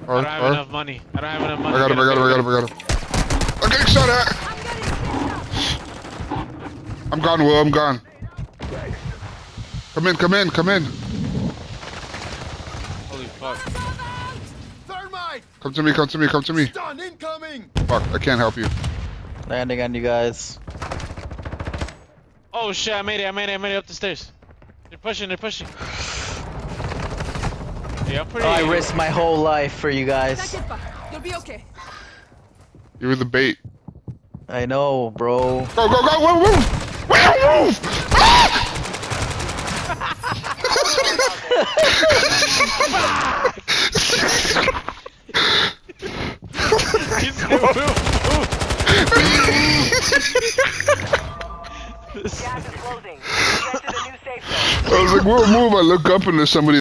I don't have enough money. I don't have enough money. I got him. I'm getting shot at! I'm gone, Will, I'm gone. Come in. Holy fuck. Thermite! Come to me. Stun incoming! Fuck, I can't help you. Landing on you guys. Oh shit, I made it up the stairs. They're pushing. Yeah, I'm pretty... I risked my whole life for you guys. You'll be okay. You were the bait. I know, bro. Go, move! Gas is closing. Get to the new safe zone. I was like, move. I look up and there's somebody